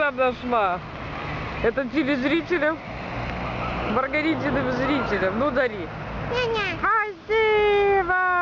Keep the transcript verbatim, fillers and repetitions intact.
нам нашла. Это телезрителям, Маргаритиным зрителям. Ну, дари. Няня. Спасибо!